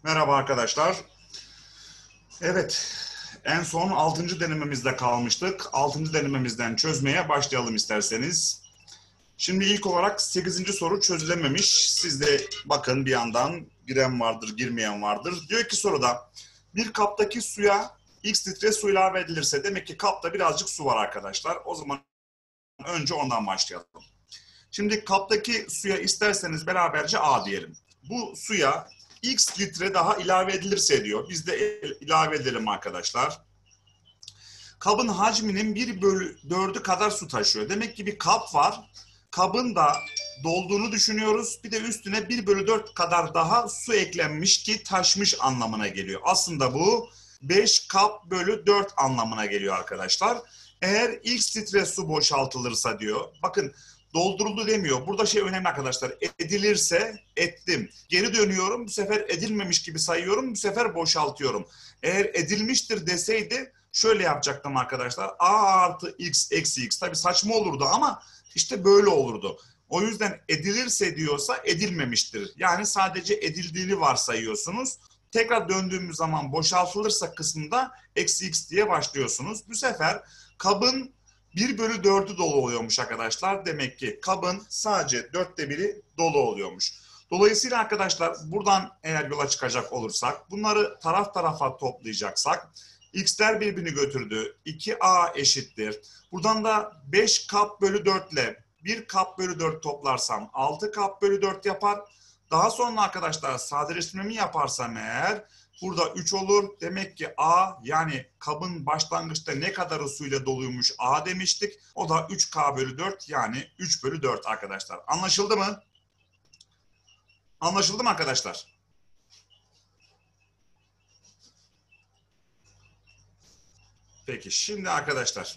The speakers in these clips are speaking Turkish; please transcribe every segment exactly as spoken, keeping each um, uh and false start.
Merhaba arkadaşlar. Evet, en son altıncı denememizde kalmıştık. altıncı denememizden çözmeye başlayalım isterseniz. Şimdi ilk olarak sekizinci soru çözülememiş. Siz de bakın bir yandan giren vardır, girmeyen vardır. Diyor ki soruda bir kaptaki suya X litre su ilave edilirse demek ki kapta birazcık su var arkadaşlar. O zaman önce ondan başlayalım. Şimdi kaptaki suya isterseniz beraberce A diyelim. Bu suya X litre daha ilave edilirse diyor. Biz de ilave edelim arkadaşlar. Kabın hacminin bir bölü dördü kadar su taşıyor. Demek ki bir kap var. Kabın da dolduğunu düşünüyoruz. Bir de üstüne bir bölü dört kadar daha su eklenmiş ki taşmış anlamına geliyor. Aslında bu beş kap bölü dört anlamına geliyor arkadaşlar. Eğer X litre su boşaltılırsa diyor. Bakın dolduruldu demiyor. Burada şey önemli arkadaşlar. Edilirse ettim. Geri dönüyorum. Bu sefer edilmemiş gibi sayıyorum. Bu sefer boşaltıyorum. Eğer edilmiştir deseydi şöyle yapacaktım arkadaşlar. A artı X eksi X. Tabii saçma olurdu ama işte böyle olurdu. O yüzden edilirse diyorsa edilmemiştir. Yani sadece edildiğini varsayıyorsunuz. Tekrar döndüğümüz zaman boşaltılırsa kısmında eksi X diye başlıyorsunuz. Bu sefer kabın bir bölü dördü dolu oluyormuş arkadaşlar. Demek ki kabın sadece dörtte biri dolu oluyormuş. Dolayısıyla arkadaşlar buradan eğer yola çıkacak olursak bunları taraf tarafa toplayacaksak X'ler birbirini götürdü. iki A eşittir. Buradan da beş kap bölü dört ile bir kap bölü dört toplarsam altı kap bölü dört yapar. Daha sonra arkadaşlar sadeleştirmemi yaparsam eğer burada üç olur. Demek ki A yani kabın başlangıçta ne kadarı suyla doluymuş A demiştik. O da üç K bölü dört yani üç bölü dört arkadaşlar. Anlaşıldı mı? Anlaşıldı mı arkadaşlar? Peki şimdi arkadaşlar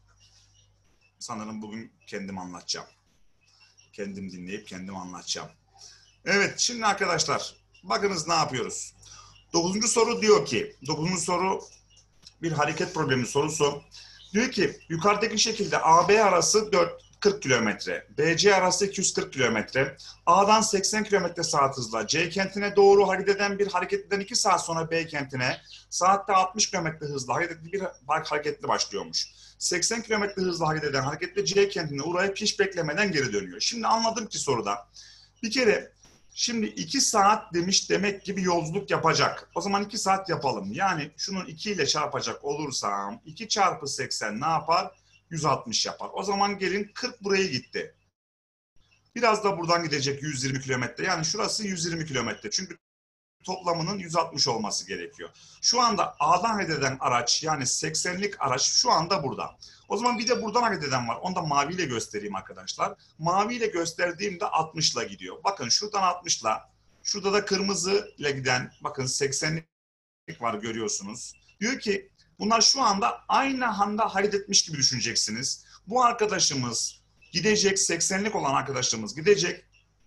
sanırım bugün kendim anlatacağım. Kendim dinleyip kendim anlatacağım. Evet şimdi arkadaşlar bakınız ne yapıyoruz. Dokuzuncu soru diyor ki, dokuzuncu soru bir hareket problemi sorusu. Diyor ki yukarıdaki şekilde A B arası kırk kilometre, B C arası iki yüz kırk kilometre, A'dan seksen kilometre saat hızla C kentine doğru hareket eden bir hareketten iki saat sonra B kentine saatte altmış kilometre hızla hareketli bir hareketli başlıyormuş. seksen kilometre hızla hareket eden hareketli C kentine uğrayıp hiç beklemeden geri dönüyor. Şimdi anladım ki soruda bir kere şimdi iki saat demiş demek ki bir yolculuk yapacak. O zaman iki saat yapalım. Yani şunun iki ile çarpacak olursam iki çarpı seksen ne yapar? yüz altmış yapar. O zaman gelin kırk buraya gitti. Biraz da buradan gidecek yüz yirmi kilometre. Yani şurası yüz yirmi kilometre. Çünkü toplamının yüz altmış olması gerekiyor. Şu anda A'dan hareket eden araç yani seksenlik araç şu anda burada. O zaman bir de buradan hareket eden var. Onu da maviyle göstereyim arkadaşlar. Maviyle gösterdiğimde altmış ile gidiyor. Bakın şuradan altmış ile şurada da kırmızı ile giden bakın seksenlik var görüyorsunuz. Diyor ki bunlar şu anda aynı anda hareket etmiş gibi düşüneceksiniz. Bu arkadaşımız gidecek seksenlik olan arkadaşımız gidecek.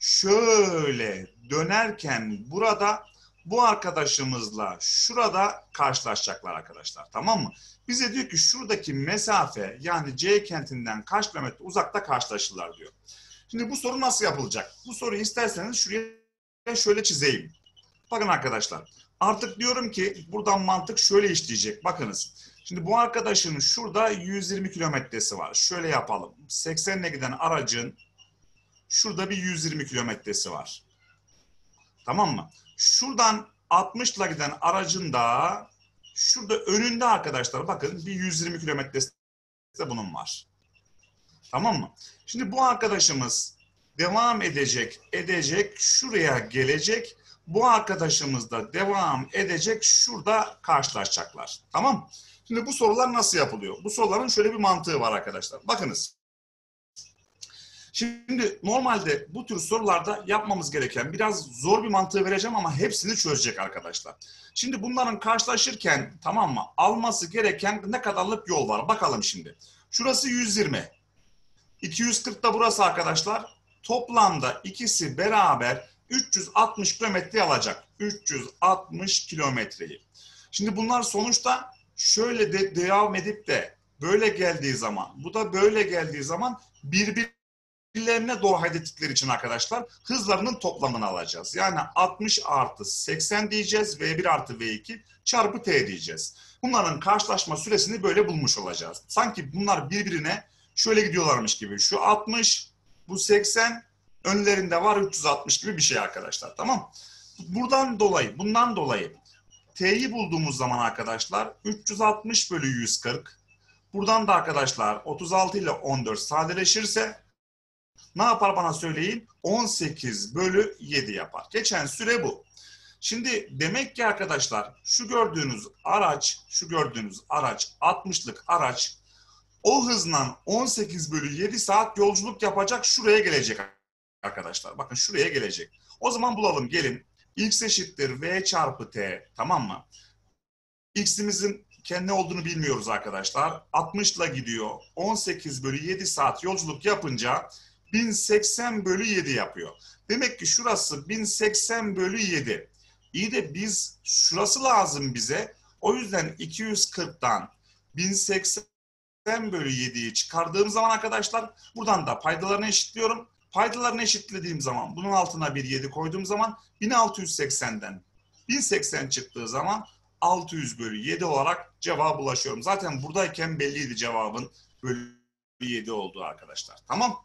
Şöyle dönerken burada bu arkadaşımızla şurada karşılaşacaklar arkadaşlar. Tamam mı? Bize diyor ki şuradaki mesafe yani C kentinden kaç kilometre uzakta karşılaşırlar diyor. Şimdi bu soru nasıl yapılacak? Bu soruyu isterseniz şuraya şöyle çizeyim. Bakın arkadaşlar artık diyorum ki buradan mantık şöyle işleyecek. Bakınız. Şimdi bu arkadaşın şurada yüz yirmi kilometresi var. Şöyle yapalım. seksenle giden aracın şurada bir yüz yirmi kilometresi var. Tamam mı? Şuradan altmışla giden aracın da şurada önünde arkadaşlar bakın bir yüz yirmi kilometresi de bunun var. Tamam mı? Şimdi bu arkadaşımız devam edecek, edecek, şuraya gelecek. Bu arkadaşımız da devam edecek, şurada karşılaşacaklar. Tamam. Şimdi bu sorular nasıl yapılıyor? Bu soruların şöyle bir mantığı var arkadaşlar. Bakınız. Şimdi normalde bu tür sorularda yapmamız gereken biraz zor bir mantığı vereceğim ama hepsini çözecek arkadaşlar. Şimdi bunların karşılaşırken tamam mı? Alması gereken ne kadarlık yol var? Bakalım şimdi. Şurası yüz yirmi. iki yüz kırk da burası arkadaşlar. Toplamda ikisi beraber üç yüz altmış kilometre alacak. üç yüz altmış kilometreyi. Şimdi bunlar sonuçta şöyle de devam edip de böyle geldiği zaman, bu da böyle geldiği zaman birbirine birbirlerine doğru hareket ettikleri için arkadaşlar hızlarının toplamını alacağız. Yani altmış artı seksen diyeceğiz. V bir artı V iki çarpı T diyeceğiz. Bunların karşılaşma süresini böyle bulmuş olacağız. Sanki bunlar birbirine şöyle gidiyorlarmış gibi. Şu altmış, bu seksen, önlerinde var üç yüz altmış gibi bir şey arkadaşlar. Tamam. Buradan dolayı, bundan dolayı T'yi bulduğumuz zaman arkadaşlar üç yüz altmış bölü yüz kırk. Buradan da arkadaşlar otuz altı ile on dört sadeleşirse ne yapar bana söyleyin? on sekiz bölü yedi yapar. Geçen süre bu. Şimdi demek ki arkadaşlar şu gördüğünüz araç, şu gördüğünüz araç altmışlık araç o hızla on sekiz bölü yedi saat yolculuk yapacak, şuraya gelecek arkadaşlar. Bakın şuraya gelecek. O zaman bulalım, gelin. X eşittir V çarpı T, tamam mı? X'imizin kendi olduğunu bilmiyoruz arkadaşlar. altmış ile gidiyor. on sekiz bölü yedi saat yolculuk yapınca bin seksen bölü yedi yapıyor. Demek ki şurası bin seksen bölü yedi. İyi de biz, şurası lazım bize. O yüzden iki yüz kırktan bin seksen bölü yediyi çıkardığım zaman arkadaşlar buradan da paydalarını eşitliyorum. Paydalarını eşitlediğim zaman bunun altına bir yedi koyduğum zaman bin altı yüz seksenden bin seksen çıktığı zaman altı yüz bölü yedi olarak cevaba ulaşıyorum. Zaten buradayken belliydi cevabın bölü yedi olduğu arkadaşlar. Tamam.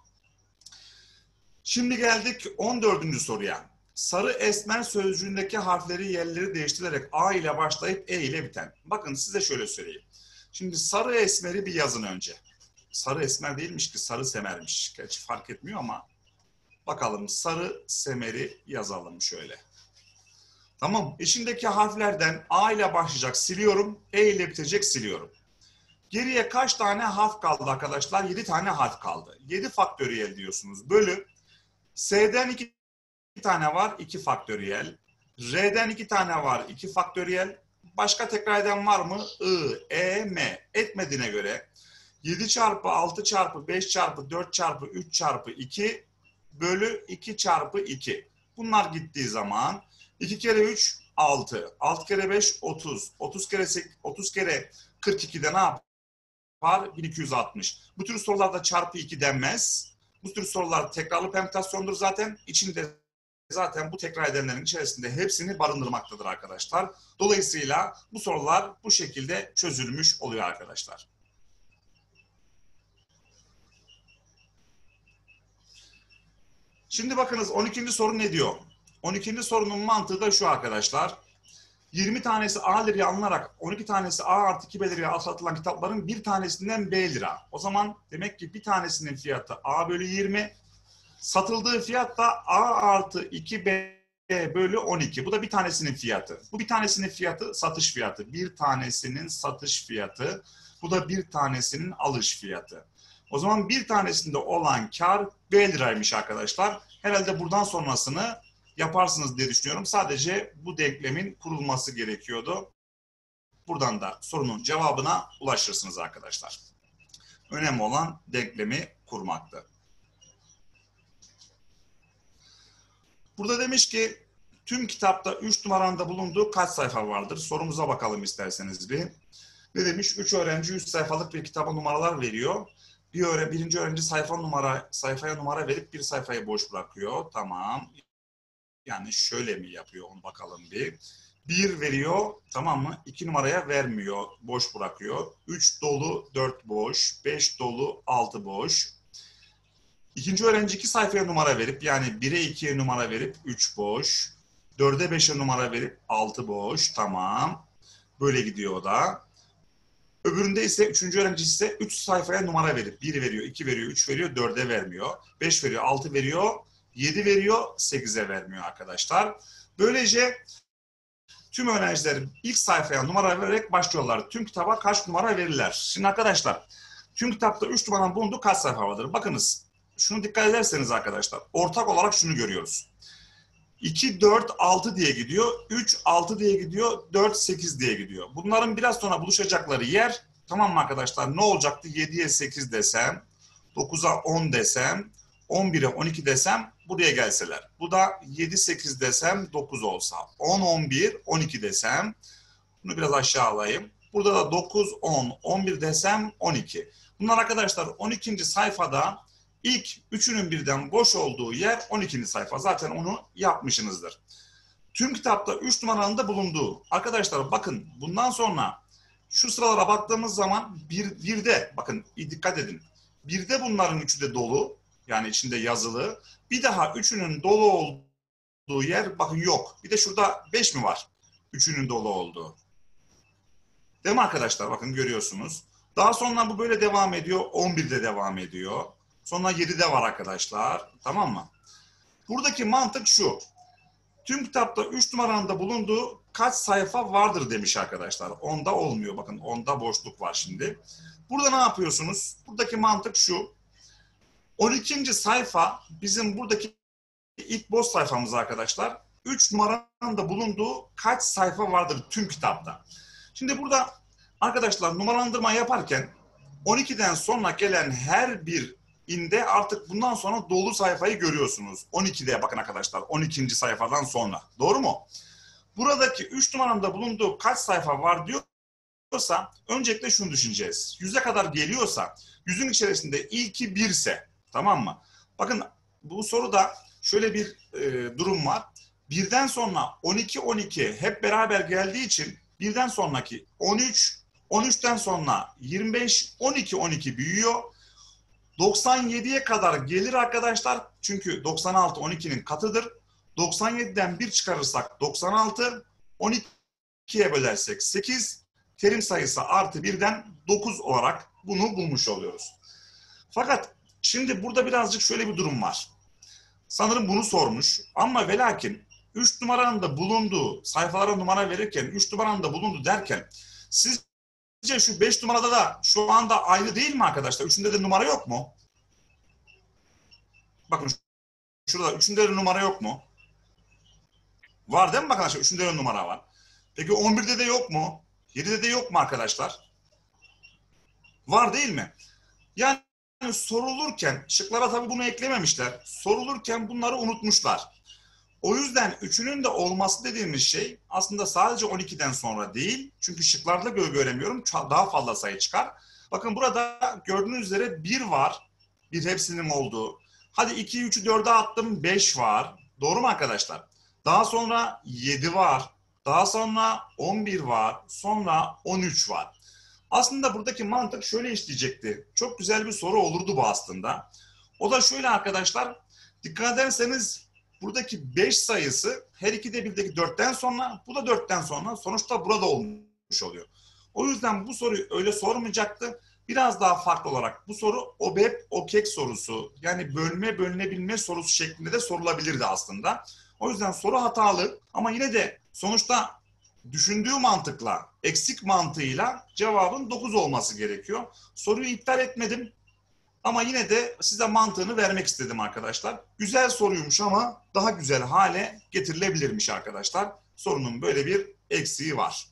Şimdi geldik on dördüncü soruya. Sarı esmer sözcüğündeki harfleri yerleri değiştirerek A ile başlayıp E ile biten. Bakın size şöyle söyleyeyim. Şimdi sarı esmeri bir yazın önce. Sarı esmer değilmiş ki sarı semermiş. Gerçi fark etmiyor ama bakalım sarı semeri yazalım şöyle. Tamam. İçindeki harflerden A ile başlayacak siliyorum. E ile bitecek siliyorum. Geriye kaç tane harf kaldı arkadaşlar? yedi tane harf kaldı. yedi faktöriyel diyorsunuz. Bölü. S'den iki tane var. iki faktöriyel. R'den iki tane var. iki faktöriyel. Başka tekrar eden var mı? I, E, M. Etmediğine göre yedi çarpı altı çarpı beş çarpı dört çarpı üç çarpı iki bölü iki çarpı iki. Bunlar gittiği zaman iki kere üç altı. altı kere beş otuz. otuz kere sekiz, otuz kere kırk ikide ne yapar? bin iki yüz altmış. Bu tür sorularda çarpı iki denmez. Bu tür sorular tekrarlı permütasyondur zaten. İçinde zaten bu tekrar edenlerin içerisinde hepsini barındırmaktadır arkadaşlar. Dolayısıyla bu sorular bu şekilde çözülmüş oluyor arkadaşlar. Şimdi bakınız on ikinci soru ne diyor? on ikinci sorunun mantığı da şu arkadaşlar. yirmi tanesi A liraya alınarak on iki tanesi A artı iki B liraya satılan kitapların bir tanesinden B lira. O zaman demek ki bir tanesinin fiyatı A bölü yirmi. Satıldığı fiyat da A artı iki B bölü on iki. Bu da bir tanesinin fiyatı. Bu bir tanesinin fiyatı satış fiyatı. Bir tanesinin satış fiyatı. Bu da bir tanesinin alış fiyatı. O zaman bir tanesinde olan kar B liraymış arkadaşlar. Herhalde buradan sonrasını yaparsınız diye düşünüyorum. Sadece bu denklemin kurulması gerekiyordu. Buradan da sorunun cevabına ulaşırsınız arkadaşlar. Önemli olan denklemi kurmaktı. Burada demiş ki tüm kitapta üç numaranda bulunduğu kaç sayfa vardır? Sorumuza bakalım isterseniz bir. Ne demiş? üç öğrenci yüz sayfalık bir kitaba numaralar veriyor. Bir öğren birinci öğrenci sayfa numara sayfaya numara verip bir sayfayı boş bırakıyor. Tamam. Yani şöyle mi yapıyor onu bakalım bir. bir veriyor, tamam mı? iki numaraya vermiyor, boş bırakıyor. üç dolu, dört boş, beş dolu, altı boş. İkinci öğrenci iki sayfaya numara verip, yani bire ikiye numara verip üç boş. dörde beşe numara verip altı boş, tamam. Böyle gidiyor o da. Öbüründe ise üçüncü öğrenci ise üç sayfaya numara verip bir veriyor, iki veriyor, üç veriyor, dörde vermiyor. beş veriyor, altı veriyor, yedi veriyor, sekize vermiyor arkadaşlar. Böylece tüm öğrenciler ilk sayfaya numara vererek başlıyorlar. Tüm kitaba kaç numara verirler? Şimdi arkadaşlar, tüm kitapta üç numaranın bulunduğu kaç sayfa vardır? Bakınız, şunu dikkat ederseniz arkadaşlar, ortak olarak şunu görüyoruz. iki, dört, altı diye gidiyor, üç, altı diye gidiyor, dört, sekiz diye gidiyor. Bunların biraz sonra buluşacakları yer, tamam mı arkadaşlar, ne olacaktı? yediye sekiz desem, dokuza on desem, on bire on iki desem buraya gelseler. Bu da yedi, sekiz desem dokuz olsa. on, on bir, on iki desem. Bunu biraz aşağı alayım. Burada da dokuz, on, on bir desem on iki. Bunlar arkadaşlar on ikinci sayfada ilk üçünün birden boş olduğu yer on ikinci sayfa. Zaten onu yapmışsınızdır. Tüm kitapta üç numaranın da bulunduğu. Arkadaşlar bakın bundan sonra şu sıralara baktığımız zaman bir, birde bakın dikkat edin. Birde bunların üçü de dolu. Yani içinde yazılı. Bir daha üçünün dolu olduğu yer bakın yok. Bir de şurada beş mi var? Üçünün dolu olduğu. Değil mi arkadaşlar? Bakın görüyorsunuz. Daha sonra bu böyle devam ediyor. on birde devam ediyor. Sonra yedide var arkadaşlar. Tamam mı? Buradaki mantık şu. Tüm kitapta üç numaranın da bulunduğu kaç sayfa vardır demiş arkadaşlar. onda olmuyor. Bakın onda boşluk var şimdi. Burada ne yapıyorsunuz? Buradaki mantık şu. on ikinci sayfa bizim buradaki ilk boş sayfamız arkadaşlar. üç numaranın da bulunduğu kaç sayfa vardır tüm kitapta. Şimdi burada arkadaşlar numaralandırma yaparken on ikiden sonra gelen her bir inde artık bundan sonra dolu sayfayı görüyorsunuz. on ikide bakın arkadaşlar on ikinci sayfadan sonra. Doğru mu? Buradaki üç numaranın bulunduğu kaç sayfa var diyorsa öncelikle şunu düşüneceğiz. yüze kadar geliyorsa yüzün içerisinde ilki bir ise tamam mı? Bakın bu soruda şöyle bir e, durum var. birden sonra on iki on iki hep beraber geldiği için birden sonraki on üç, on üçten sonra yirmi beş, on iki on iki büyüyor. doksan yediye kadar gelir arkadaşlar. Çünkü doksan altı on ikinin katıdır. doksan yediden bir çıkarırsak doksan altı, on ikiye bölersek sekiz, terim sayısı artı birden dokuz olarak bunu bulmuş oluyoruz. Fakat şimdi burada birazcık şöyle bir durum var. Sanırım bunu sormuş ama ve lakin üç numaranın da bulunduğu, sayfalara numara verirken üç numaranın da bulunduğu derken sizce şu beş numarada da şu anda aynı değil mi arkadaşlar? üçünde de numara yok mu? Bakın şurada üçünde de numara yok mu? Var değil mi arkadaşlar? üçünde de numara var. Peki on birde de yok mu? yedide de yok mu arkadaşlar? Var değil mi? Yani sorulurken, şıklara tabii bunu eklememişler. Sorulurken bunları unutmuşlar. O yüzden üçünün de olması dediğimiz şey aslında sadece on ikiden sonra değil. Çünkü şıklarda gö göremiyorum. Daha fazla sayı çıkar. Bakın burada gördüğünüz üzere bir var. Bir hepsinin olduğu. Hadi ikiyi, üçü, dörde attım. beş var. Doğru mu arkadaşlar? Daha sonra yedi var. Daha sonra on bir var. Sonra on üç var. Aslında buradaki mantık şöyle işleyecekti. Çok güzel bir soru olurdu bu aslında. O da şöyle arkadaşlar. Dikkat ederseniz buradaki beş sayısı her ikide birdeki dörtten sonra, bu da dörtten sonra sonuçta burada olmuş oluyor. O yüzden bu soruyu öyle sormayacaktı. Biraz daha farklı olarak bu soru OBEP, OKEK sorusu yani bölme bölünebilme sorusu şeklinde de sorulabilirdi aslında. O yüzden soru hatalı ama yine de sonuçta düşündüğü mantıkla, eksik mantığıyla cevabın dokuz olması gerekiyor. Soruyu iptal etmedim. Ama yine de size mantığını vermek istedim arkadaşlar. Güzel soruymuş ama daha güzel hale getirilebilirmiş arkadaşlar. Sorunun böyle bir eksiği var.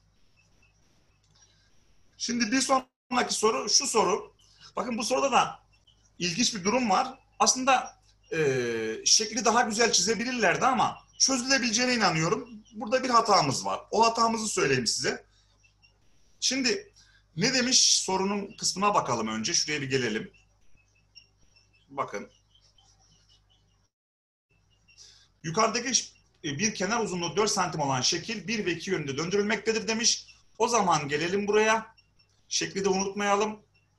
Şimdi bir sonraki soru şu soru. Bakın bu soruda da ilginç bir durum var. Aslında e, şekli daha güzel çizebilirlerdi ama çözülebileceğine inanıyorum. Burada bir hatamız var. O hatamızı söyleyeyim size. Şimdi ne demiş sorunun kısmına bakalım önce. Şuraya bir gelelim. Bakın. Yukarıdaki bir kenar uzunluğu dört santim olan şekil bir ve iki yönünde döndürülmektedir demiş. O zaman gelelim buraya. Şekli de unutmayalım.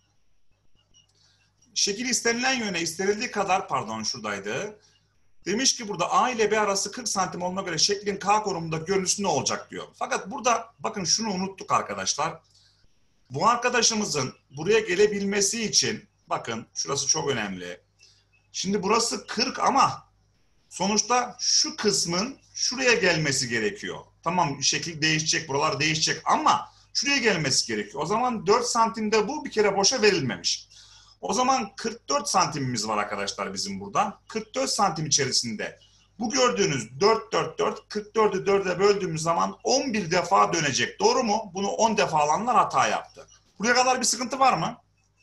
Şekil istenilen yöne istenildiği kadar pardon şuradaydı. Demiş ki burada A ile B arası kırk santim olma göre şeklin K konumunda görüntüsü ne olacak diyor. Fakat burada bakın şunu unuttuk arkadaşlar. Bu arkadaşımızın buraya gelebilmesi için bakın şurası çok önemli. Şimdi burası kırk ama sonuçta şu kısmın şuraya gelmesi gerekiyor. Tamam şekil değişecek, buralar değişecek ama şuraya gelmesi gerekiyor. O zaman dört santimde bu bir kere boşa verilmemiş. O zaman kırk dört santimimiz var arkadaşlar bizim burada. kırk dört santim içerisinde bu gördüğünüz dört, dört, dört, kırk dördü dörde böldüğümüz zaman on bir defa dönecek. Doğru mu? Bunu on defa alanlar hata yaptı. Buraya kadar bir sıkıntı var mı?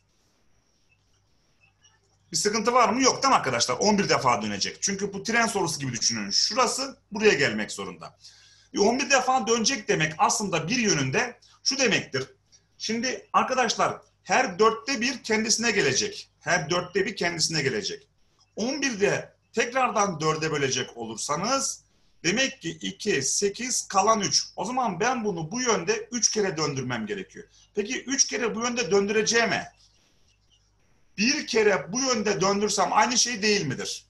Bir sıkıntı var mı? Yok değil mi arkadaşlar? on bir defa dönecek. Çünkü bu tren sorusu gibi düşünün. Şurası buraya gelmek zorunda. on bir defa dönecek demek aslında bir yönünde şu demektir. Şimdi arkadaşlar her dörtte bir kendisine gelecek. Her dörtte bir kendisine gelecek. on birde tekrardan dörde bölecek olursanız demek ki iki, sekiz, kalan üç. O zaman ben bunu bu yönde üç kere döndürmem gerekiyor. Peki üç kere bu yönde döndüreceğime bir kere bu yönde döndürsem aynı şey değil midir?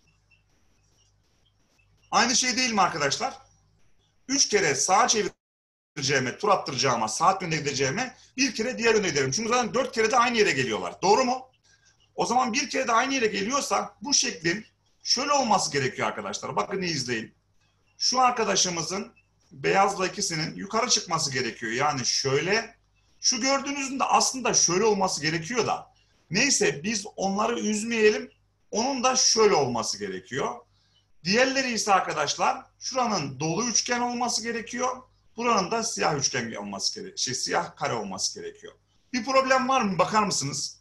Aynı şey değil mi arkadaşlar? üç kere sağa çevireceğime, tur attıracağıma, saat yönde gideceğime bir kere diğer yöne giderim. Çünkü zaten dört kere de aynı yere geliyorlar. Doğru mu? O zaman bir kere de aynı yere geliyorsa bu şeklin şöyle olması gerekiyor arkadaşlar. Bakın iyi izleyin. Şu arkadaşımızın beyazla ikisinin yukarı çıkması gerekiyor. Yani şöyle, şu gördüğünüzün de aslında şöyle olması gerekiyor da. Neyse biz onları üzmeyelim. Onun da şöyle olması gerekiyor. Diğerleri ise arkadaşlar şuranın dolu üçgen olması gerekiyor. Buranın da siyah üçgen olması gerekiyor. Şey, siyah kare olması gerekiyor. Bir problem var mı? Bakar mısınız?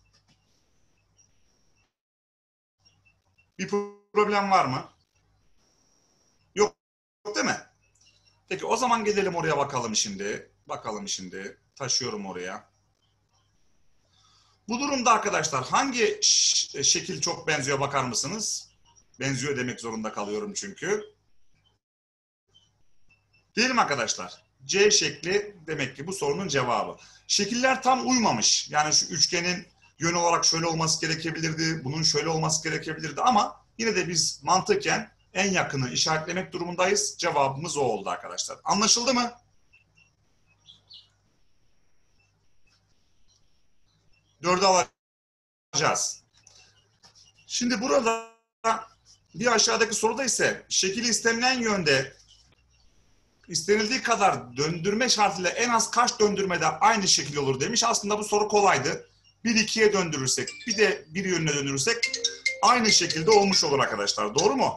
Bir problem var mı? Yok, değil mi? Peki o zaman gelelim oraya bakalım şimdi. Bakalım şimdi. Taşıyorum oraya. Bu durumda arkadaşlar hangi şekil çok benziyor bakar mısınız? Benziyor demek zorunda kalıyorum çünkü. Değil mi arkadaşlar? C şekli demek ki bu sorunun cevabı. Şekiller tam uymamış. Yani şu üçgenin yönü olarak şöyle olması gerekebilirdi. Bunun şöyle olması gerekebilirdi ama yine de biz mantıken en yakını işaretlemek durumundayız. Cevabımız o oldu arkadaşlar. Anlaşıldı mı? Dördü alacağız. Şimdi burada bir aşağıdaki soruda ise şekil istenilen yönde istenildiği kadar döndürme şartıyla en az kaç döndürmede aynı şekil olur demiş. Aslında bu soru kolaydı. bir ikiye döndürürsek, bir de bir yönüne döndürürsek aynı şekilde olmuş olur arkadaşlar. Doğru mu?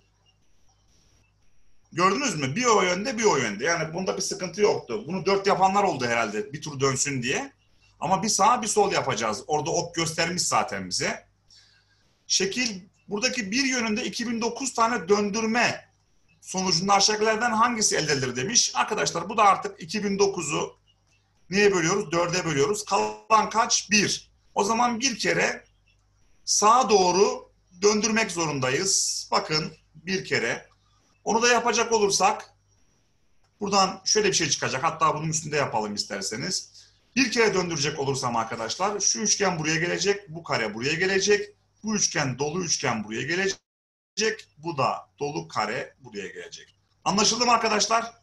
Gördünüz mü? Bir o yönde, bir o yönde. Yani bunda bir sıkıntı yoktu. Bunu dört yapanlar oldu herhalde bir tur dönsün diye. Ama bir sağ bir sol yapacağız. Orada ok göstermiş zaten bize. Şekil buradaki bir yönünde iki bin dokuz tane döndürme sonucunda aşağıdakilerden hangisi elde edilir demiş. Arkadaşlar bu da artık iki bin dokuzu neye bölüyoruz? dörde bölüyoruz. Kalan kaç? bir. O zaman bir kere sağa doğru döndürmek zorundayız. Bakın bir kere. Onu da yapacak olursak buradan şöyle bir şey çıkacak. Hatta bunun üstünde yapalım isterseniz. Bir kere döndürecek olursam arkadaşlar şu üçgen buraya gelecek. Bu kare buraya gelecek. Bu üçgen dolu üçgen buraya gelecek. Bu da dolu kare buraya gelecek. Anlaşıldı mı arkadaşlar?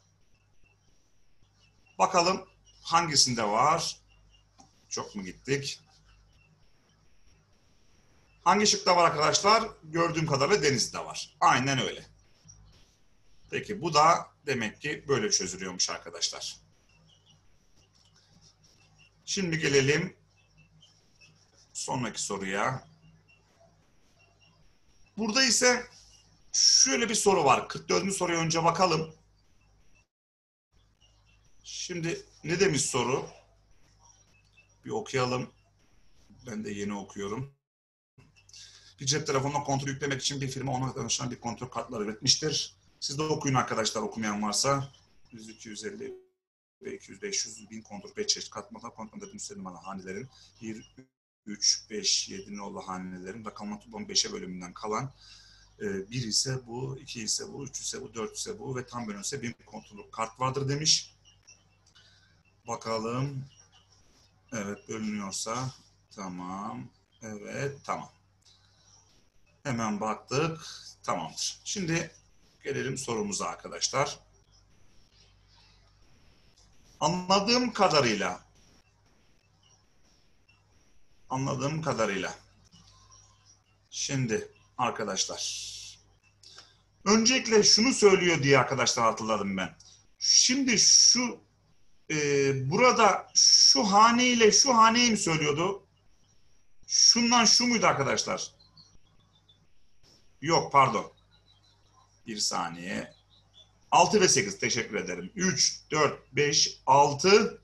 Bakalım hangisinde var? Çok mu gittik? Hangi şıkta var arkadaşlar? Gördüğüm kadarıyla denizde var. Aynen öyle. Peki bu da demek ki böyle çözülüyormuş arkadaşlar. Şimdi gelelim sonraki soruya. Burada ise şöyle bir soru var. kırk dördüncü soruya önce bakalım. Şimdi ne demiş soru? Bir okuyalım. Ben de yeni okuyorum. Bir cep telefonuna kontrol yüklemek için bir firma ona danışan bir kontrol kartları üretmiştir. Siz de okuyun arkadaşlar okumayan varsa. yüz, iki yüz elli ve iki yüz, beş yüz, bin kontrol beş çeşit katmada kontrol edilmiş sayılı hanelerin bir, üç, beş, yedi nolu hanelerin rakamların toplam beşe bölümünden kalan bir ise bu, iki ise bu, üç ise bu, dört ise bu ve tam bölünse bin kontrol kart vardır demiş. Bakalım. Evet bölünüyorsa tamam. Evet tamam. Hemen baktık. Tamamdır. Şimdi gelelim sorumuza arkadaşlar. Anladığım kadarıyla anladığım kadarıyla şimdi arkadaşlar öncelikle şunu söylüyor diye arkadaşlar hatırladım ben. Şimdi şu e, burada şu hane ile şu haneyi mi söylüyordu? Şundan şu muydu arkadaşlar? Yok pardon. Bir saniye. altı ve sekiz teşekkür ederim. üç, dört, beş, altı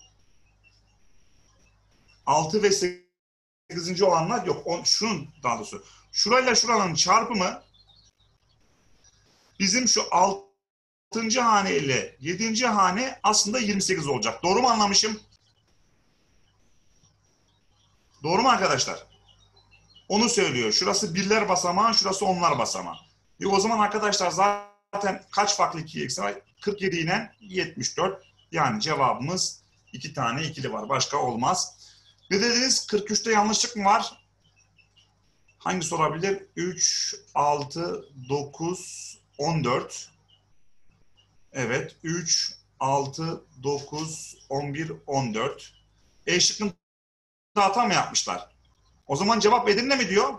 altı ve sekizinci olanlar yok. On, şunun daha doğrusu. Şurayla şuranın çarpımı bizim şu altıncı hane ile yedinci hane aslında yirmi sekiz olacak. Doğru mu anlamışım? Doğru mu arkadaşlar? Onu söylüyor. Şurası birler basamağı, şurası onlar basamağı. E o zaman arkadaşlar zaten kaç farklı iki x var? kırk yedi ile yetmiş dört. Yani cevabımız iki tane ikili var. Başka olmaz. Ne dediniz? kırk üçte yanlışlık mı var? Hangisi olabilir? üç, altı, dokuz, on dört. Evet. üç, altı, dokuz, on bir, on dört. E şıkkında hata mı yapmışlar? O zaman cevap Edirne mi diyor?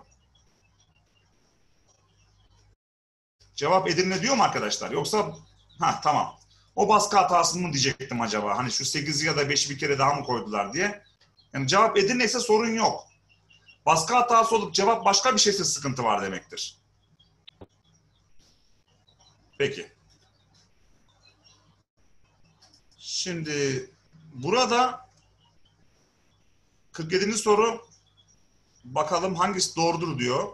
Cevap Edirne diyor mu arkadaşlar? Yoksa ha tamam. O baskı hatasını mı diyecektim acaba? Hani şu sekizi ya da beşi bir kere daha mı koydular diye. Yani cevap Edirne ise sorun yok. Baskı hatası olup cevap başka bir şeyse sıkıntı var demektir. Peki. Şimdi burada kırk yedinci soru, bakalım hangisi doğrudur diyor.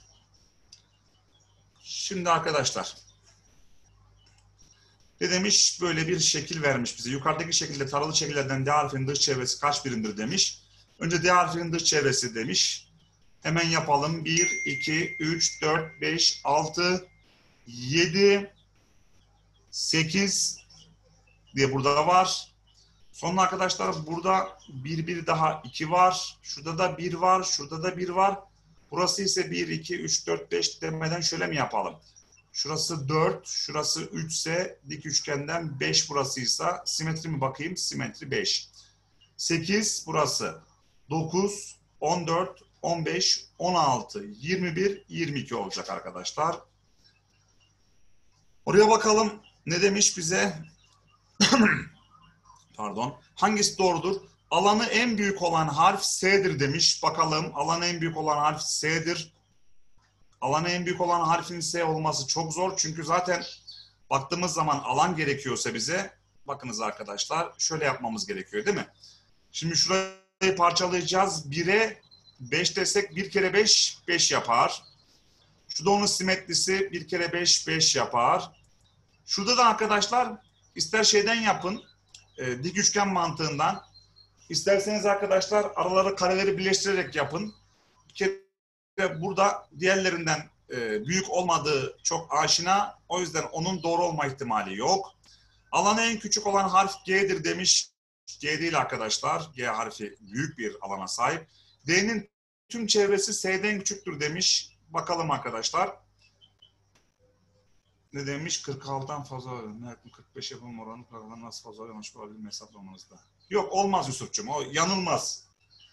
Şimdi arkadaşlar ne demiş? Böyle bir şekil vermiş bize. Yukarıdaki şekilde taralı şekillerden D harfinin dış çevresi kaç birimdir demiş. Önce D harfinin dış çevresi demiş. Hemen yapalım. bir, iki, üç, dört, beş, altı, yedi, sekiz diye burada var. Sonra arkadaşlar burada bir, bir daha iki var. Şurada da bir var. Şurada da bir var. Burası ise bir, iki, üç, dört, beş demeden şöyle mi yapalım? Şurası dört, şurası üç ise dik üçgenden beş burasıysa simetri mi bakayım? Simetri beş. sekiz burası. dokuz, on dört, on beş, on altı, yirmi bir, yirmi iki olacak arkadaşlar. Oraya bakalım ne demiş bize? Pardon. Hangisi doğrudur? Alanı en büyük olan harf S'dir demiş. Bakalım alanı en büyük olan harf S'dir. Alanı en büyük olan harfin S olması çok zor. Çünkü zaten baktığımız zaman alan gerekiyorsa bize, bakınız arkadaşlar şöyle yapmamız gerekiyor değil mi? Şimdi şurayı parçalayacağız. bire beş desek bir kere beş, beş yapar. Şurada onun simetrisi bir kere beş, beş yapar. Şurada da arkadaşlar ister şeyden yapın, e, dik üçgen mantığından. İsterseniz arkadaşlar araları kareleri birleştirerek yapın. Bir kere burada diğerlerinden e, büyük olmadığı çok aşina. O yüzden onun doğru olma ihtimali yok. Alanı en küçük olan harf G'dir demiş. G değil arkadaşlar. G harfi büyük bir alana sahip. D'nin tüm çevresi S'den küçüktür demiş. Bakalım arkadaşlar. Ne demiş? kırk altıdan fazla. kırk beş yapım oranı paradan nasıl fazla yanlış olabilir hesaplamanızda. Yok olmaz Yusuf'cum. O yanılmaz.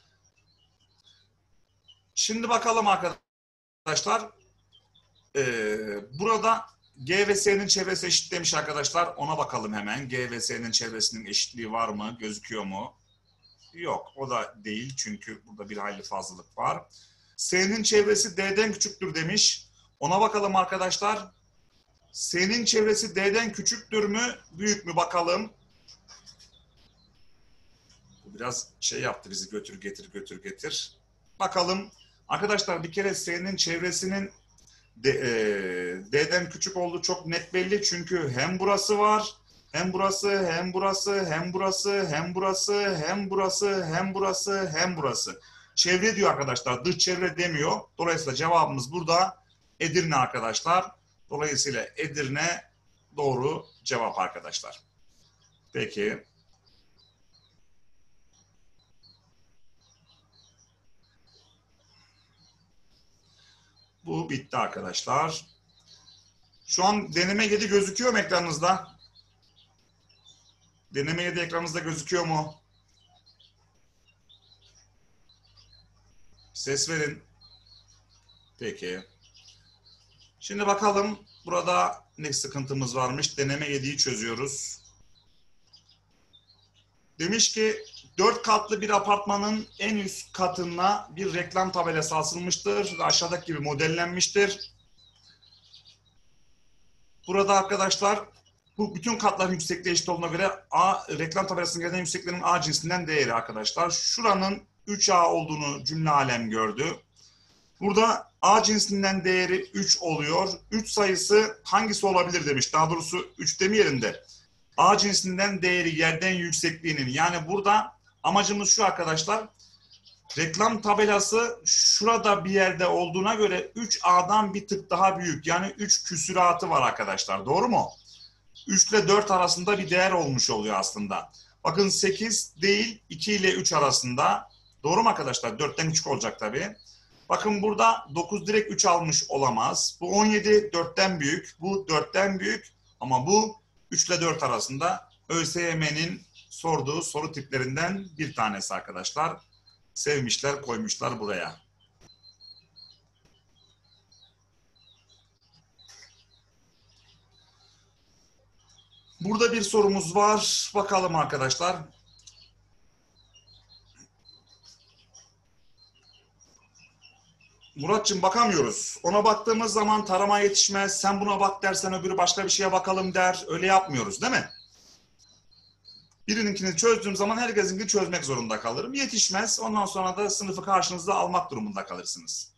Şimdi bakalım arkadaşlar. Ee, burada G ve S'nin çevresi eşit demiş arkadaşlar. Ona bakalım hemen. G ve S'nin çevresinin eşitliği var mı? Gözüküyor mu? Yok. O da değil. Çünkü burada bir hayli fazlalık var. S'nin çevresi D'den küçüktür demiş. Ona bakalım arkadaşlar. S'nin çevresi D'den küçüktür mü? Büyük mü? Bakalım. Bu biraz şey yaptı bizi. Götür getir götür getir. Bakalım. Arkadaşlar bir kere S'nin çevresinin D, e, D'den küçük olduğu çok net belli. Çünkü hem burası var, hem burası, hem burası, hem burası, hem burası, hem burası, hem burası, hem burası. Çevre diyor arkadaşlar. Dış çevre demiyor. Dolayısıyla cevabımız burada Edirne arkadaşlar. Dolayısıyla Edirne doğru cevap arkadaşlar. Peki. Bu bitti arkadaşlar. Şu an deneme yedi gözüküyor mu ekranınızda? Deneme yedi ekranınızda gözüküyor mu? Ses verin. Peki. Şimdi bakalım burada ne sıkıntımız varmış. Deneme yediyi çözüyoruz. Demiş ki dört katlı bir apartmanın en üst katına bir reklam tabelası asılmıştır. Aşağıdaki gibi modellenmiştir. Burada arkadaşlar bu bütün katların yüksekliği eşit olduğuna göre A, reklam tabelasının gelen yüksekliğinin A cinsinden değeri arkadaşlar. Şuranın üç A olduğunu cümle alem gördü. Burada A cinsinden değeri üç oluyor. üç sayısı hangisi olabilir demiş. Daha doğrusu üç demeyelim de. A cinsinden değeri yerden yüksekliğinin. Yani burada amacımız şu arkadaşlar. reklam tabelası şurada bir yerde olduğuna göre üç A'dan bir tık daha büyük. Yani üç küsuratı var arkadaşlar. Doğru mu? üç ile dört arasında bir değer olmuş oluyor aslında. Bakın sekiz değil iki ile üç arasında. Doğru mu arkadaşlar? dörtten küçük olacak tabii. Bakın burada dokuz direkt üç almış olamaz. Bu on yedi dörtten büyük. Bu dörtten büyük. Ama bu üç ile dört arasında ÖSYM'nin sorduğu soru tiplerinden bir tanesi arkadaşlar. Sevmişler, koymuşlar buraya. Burada bir sorumuz var. Bakalım arkadaşlar. Muratçım bakamıyoruz. Ona baktığımız zaman tarama yetişmez. Sen buna bak dersen öbürü başka bir şeye bakalım der. Öyle yapmıyoruz değil mi? Birininkini çözdüğüm zaman herkesinkini çözmek zorunda kalırım. Yetişmez. Ondan sonra da sınıfı karşınızda almak durumunda kalırsınız.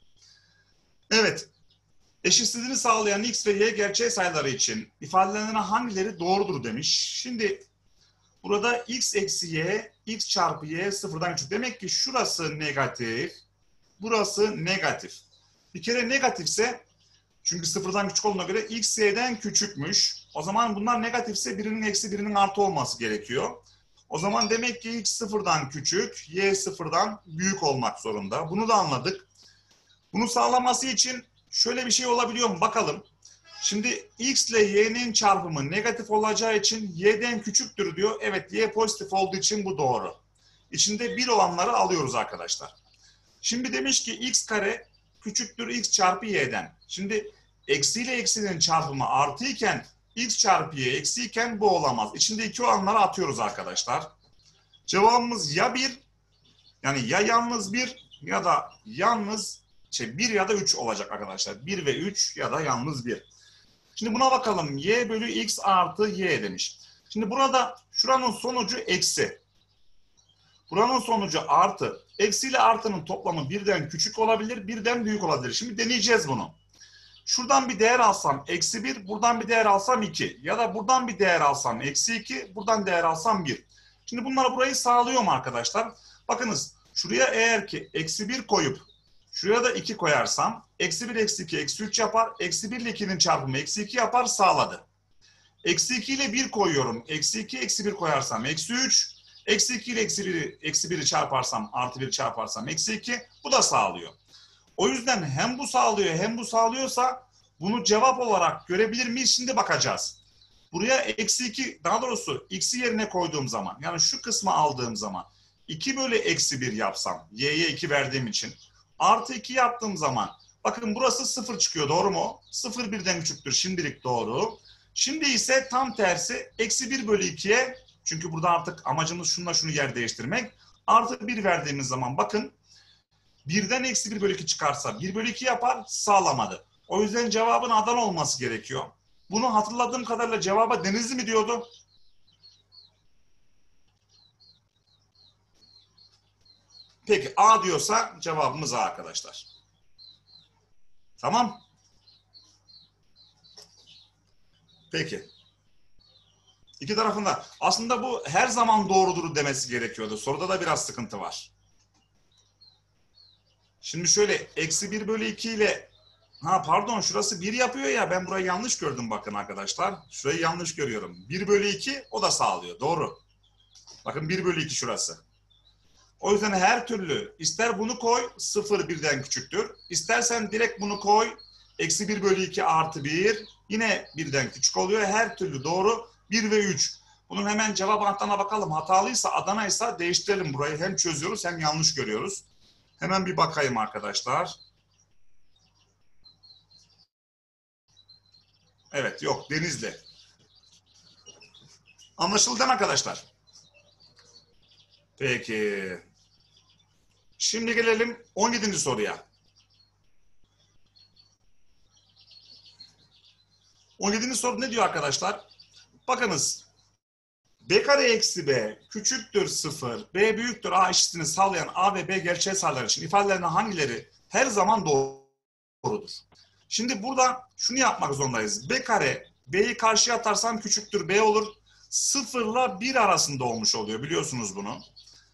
Evet. Eşitsizliğini sağlayan x ve y gerçel sayıları için ifadelerine hangileri doğrudur demiş. Şimdi burada x eksi y, x çarpı y sıfırdan küçük. Demek ki şurası negatif, burası negatif. Bir kere negatifse, çünkü sıfırdan küçük olduğuna göre x y'den küçükmüş. O zaman bunlar negatifse birinin eksi birinin artı olması gerekiyor. O zaman demek ki x sıfırdan küçük, y sıfırdan büyük olmak zorunda. Bunu da anladık. Bunu sağlaması için şöyle bir şey olabiliyor mu? Bakalım. Şimdi x ile y'nin çarpımı negatif olacağı için y'den küçüktür diyor. Evet, y pozitif olduğu için bu doğru. İçinde bir olanları alıyoruz arkadaşlar. Şimdi demiş ki x kare küçüktür x çarpı y'den. Şimdi eksi ile eksinin çarpımı artı iken x çarpı y eksi iken bu olamaz. İçinde iki olanları atıyoruz arkadaşlar. Cevabımız ya bir, yani ya yalnız bir ya da yalnız şey bir ya da üç olacak arkadaşlar. bir ve üç ya da yalnız bir. Şimdi buna bakalım. Y bölü x artı y demiş. Şimdi burada şuranın sonucu eksi. Buranın sonucu artı. Eksi ile artının toplamı birden küçük olabilir, birden büyük olabilir. Şimdi deneyeceğiz bunu. Şuradan bir değer alsam eksi bir, buradan bir değer alsam iki. Ya da buradan bir değer alsam eksi iki, buradan değer alsam bir. Şimdi bunları burayı sağlıyorum arkadaşlar. Bakınız şuraya eğer ki eksi bir koyup şuraya da iki koyarsam eksi bir eksi iki eksi üç yapar. Eksi bir ile ikinin çarpımı eksi iki yapar, sağladı. Eksi iki ile bir koyuyorum. Eksi iki eksi bir koyarsam eksi üç. Eksi iki ile eksi biri, eksi biri çarparsam artı bir çarparsam eksi iki. Bu da sağlıyor. O yüzden hem bu sağlıyor hem bu sağlıyorsa bunu cevap olarak görebilir miyiz? Şimdi bakacağız. Buraya eksi iki, daha doğrusu x'i yerine koyduğum zaman, yani şu kısmı aldığım zaman iki bölü eksi bir yapsam, y'ye iki verdiğim için artı iki yaptığım zaman bakın burası sıfır çıkıyor, doğru mu? sıfır birden küçüktür, şimdilik doğru. Şimdi ise tam tersi eksi bir bölü ikiye, çünkü burada artık amacımız şununla şunu yer değiştirmek. Artı bir verdiğimiz zaman bakın birden eksi bir bölü iki çıkarsa bir bölü iki yapar, sağlamadı. O yüzden cevabın Adana olması gerekiyor. Bunu hatırladığım kadarıyla cevaba Denizli mi diyordu? Peki A diyorsa cevabımız A arkadaşlar. Tamam. Peki. İki tarafında. Aslında bu her zaman doğrudur demesi gerekiyordu. Soruda da biraz sıkıntı var. Şimdi şöyle eksi bir bölü iki ile ha pardon şurası bir yapıyor ya, ben burayı yanlış gördüm bakın arkadaşlar. Şurayı yanlış görüyorum. bir bölü iki o da sağlıyor. Doğru. Bakın bir bölü iki şurası. O yüzden her türlü ister bunu koy sıfır birden küçüktür. İstersen direkt bunu koy eksi bir bölü iki artı bir yine birden küçük oluyor. Her türlü doğru. bir ve üç. Bunun hemen cevap anahtarına bakalım. Hatalıysa Adana'ysa değiştirelim burayı. Hem çözüyoruz hem yanlış görüyoruz. Hemen bir bakayım arkadaşlar. Evet, yok Denizli. Anlaşıldı değil mi arkadaşlar? Peki. Şimdi gelelim on yedinci soruya. on yedinci soru ne diyor arkadaşlar? Bakınız. B kare eksi B küçüktür sıfır, B büyüktür A eşitliğini sağlayan A ve B gerçel sayılar için ifadelerinin hangileri her zaman doğrudur? Şimdi burada şunu yapmak zorundayız. B kare, B'yi karşıya atarsam küçüktür B olur. sıfır ile bir arasında olmuş oluyor, biliyorsunuz bunu.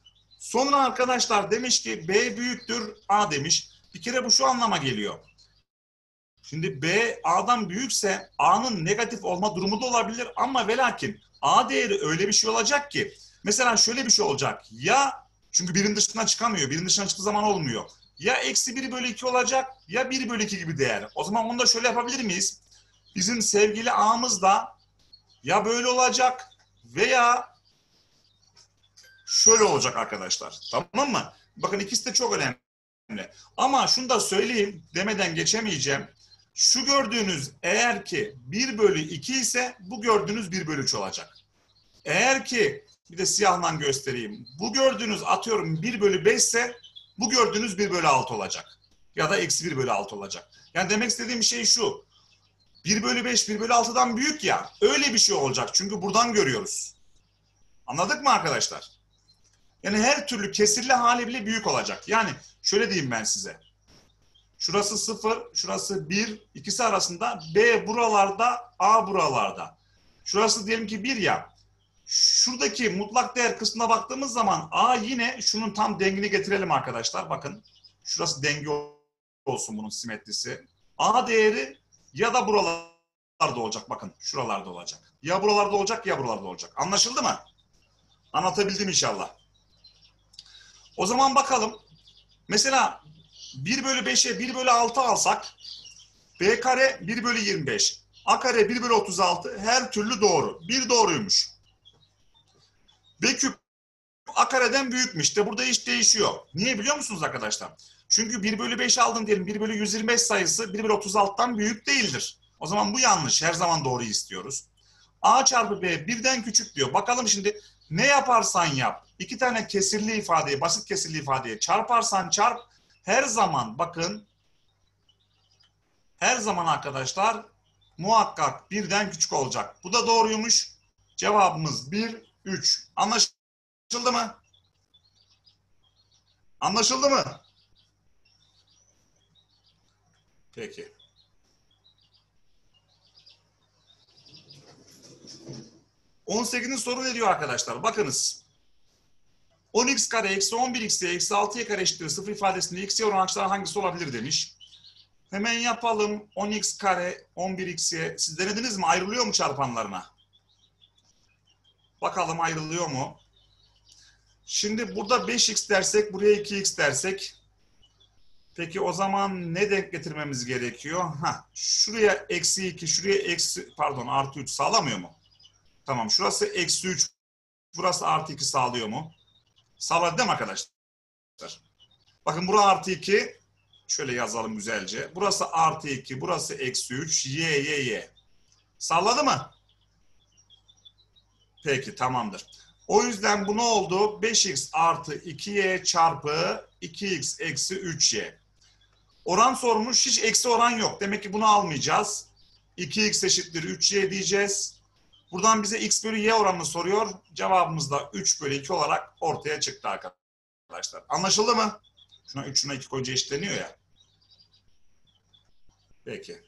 Sonra arkadaşlar demiş ki B büyüktür A demiş. Bir kere bu şu anlama geliyor. Şimdi B A'dan büyükse A'nın negatif olma durumu da olabilir ama ve lakin A değeri öyle bir şey olacak ki mesela şöyle bir şey olacak. Ya çünkü birin dışına çıkamıyor. Birin dışına çıktığı zaman olmuyor. Ya eksi bir bölü iki olacak ya bir bölü iki gibi değer. O zaman onu da şöyle yapabilir miyiz? Bizim sevgili A'mız da ya böyle olacak veya şöyle olacak arkadaşlar. Tamam mı? Bakın ikisi de çok önemli. Ama şunu da söyleyeyim demeden geçemeyeceğim. Şu gördüğünüz eğer ki bir bölü iki ise bu gördüğünüz bir bölü üç olacak. Eğer ki bir de siyahla göstereyim. Bu gördüğünüz atıyorum bir bölü beş ise bu gördüğünüz bir bölü altı olacak. Ya da eksi bir bölü altı olacak. Yani demek istediğim şey şu. bir bölü beş bir bölü altıdan büyük ya. Öyle bir şey olacak. Çünkü buradan görüyoruz. Anladık mı arkadaşlar? Yani her türlü kesirli hali bile büyük olacak. Yani şöyle diyeyim ben size. Şurası sıfır, şurası bir, ikisi arasında B buralarda, A buralarda. Şurası diyelim ki bir ya. Şuradaki mutlak değer kısmına baktığımız zaman A yine şunun tam dengini getirelim arkadaşlar. Bakın şurası denge olsun bunun simetrisi. A değeri ya da buralarda olacak. Bakın şuralarda olacak. Ya buralarda olacak ya buralarda olacak. Anlaşıldı mı? Anlatabildim inşallah. O zaman bakalım. Mesela bir bölü beşe bir bölü altı alsak B kare bir bölü yirmi beş. A kare bir bölü otuz altı her türlü doğru. Bir doğruymuş. B küp A kareden büyükmüş de burada iş değişiyor. Niye biliyor musunuz arkadaşlar? Çünkü bir bölü beş aldım diyelim. bir bölü yüz yirmi beş sayısı bir bölü otuz altıdan büyük değildir. O zaman bu yanlış. Her zaman doğruyu istiyoruz. A çarpı B birden küçük diyor. Bakalım şimdi ne yaparsan yap. İki tane kesirli ifadeyi, basit kesirli ifadeyi çarparsan çarp. Her zaman bakın her zaman arkadaşlar muhakkak birden küçük olacak. Bu da doğruymuş. Cevabımız bir, üç. Anlaşıldı mı? Anlaşıldı mı? Peki. on sekizinci soru ne diyor arkadaşlar? Bakınız. on x kare eksi on bir x'ye eksi altı y kare eşittir sıfır ifadesinde x'ye oran açılar hangisi olabilir demiş. Hemen yapalım. on x kare on bir x'ye. Siz denediniz mi? Ayrılıyor mu çarpanlarına? Bakalım ayrılıyor mu? Şimdi burada beş x dersek, buraya iki x dersek. Peki o zaman ne denk getirmemiz gerekiyor? Heh, şuraya eksi iki, şuraya eksi, pardon artı üç sağlamıyor mu? Tamam, şurası eksi üç, burası artı iki sağlıyor mu? Sağladı değil mi arkadaşlar? Bakın burası artı iki, şöyle yazalım güzelce. Burası artı iki, burası eksi üç, y, y, y. Sağladı mı? Peki tamamdır. O yüzden bu ne oldu? beş x artı iki y çarpı iki x eksi üç y. Oran sormuş, hiç eksi oran yok. Demek ki bunu almayacağız. iki x eşittir üç y diyeceğiz. Buradan bize x bölü y oranını soruyor. Cevabımız da üç bölü iki olarak ortaya çıktı arkadaşlar. Anlaşıldı mı? Şuna üç, şuna iki koyunca eşitleniyor ya. Peki.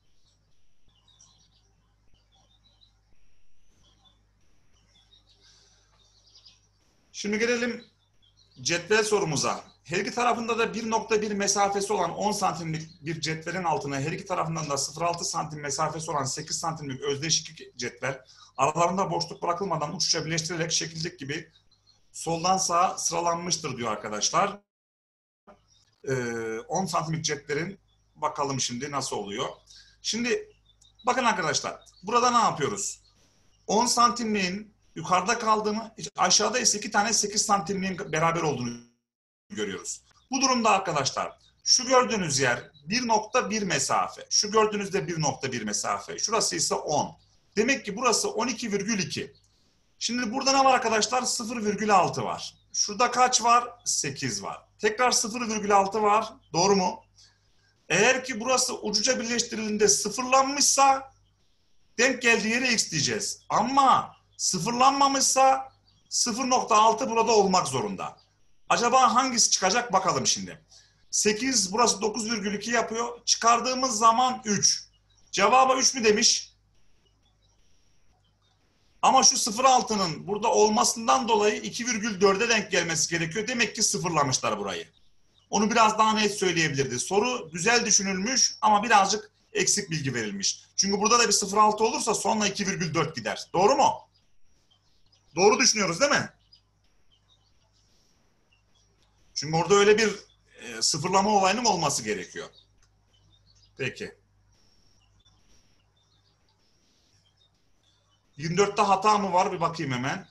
Şimdi gelelim cetvel sorumuza. Her iki tarafında da bir nokta bir mesafesi olan on santimlik bir cetvelin altına her iki tarafından da sıfır virgül altı santim mesafesi olan sekiz santimlik özdeş iki cetvel aralarında boşluk bırakılmadan uç uça birleştirilerek şekildeki gibi soldan sağa sıralanmıştır diyor arkadaşlar. Ee, on santimlik cetvelin bakalım şimdi nasıl oluyor. Şimdi bakın arkadaşlar burada ne yapıyoruz? on santimliğin yukarıda kaldığını, aşağıda ise iki tane sekiz santimliğin beraber olduğunu görüyoruz. Bu durumda arkadaşlar şu gördüğünüz yer bir nokta bir mesafe. Şu gördüğünüz de bir nokta bir mesafe. Şurası ise on. Demek ki burası on iki virgül iki. Şimdi burada ne var arkadaşlar? sıfır virgül altı var. Şurada kaç var? sekiz var. Tekrar sıfır virgül altı var. Doğru mu? Eğer ki burası ucuca birleştirildiğinde sıfırlanmışsa denk geldiği yere x diyeceğiz. Ama sıfırlanmamışsa sıfır nokta altı burada olmak zorunda. Acaba hangisi çıkacak bakalım şimdi. sekiz burası dokuz virgül iki yapıyor. Çıkardığımız zaman üç. Cevaba üç mü demiş? Ama şu sıfır virgül altının burada olmasından dolayı iki virgül dörde denk gelmesi gerekiyor. Demek ki sıfırlamışlar burayı. Onu biraz daha net söyleyebilirdi. Soru güzel düşünülmüş ama birazcık eksik bilgi verilmiş. Çünkü burada da bir sıfır virgül altı olursa sonra iki virgül dört gider. Doğru mu? Doğru düşünüyoruz değil mi? Çünkü orada öyle bir e, sıfırlama olayının olması gerekiyor. Peki. yirmi dörtte hata mı var? Bir bakayım hemen.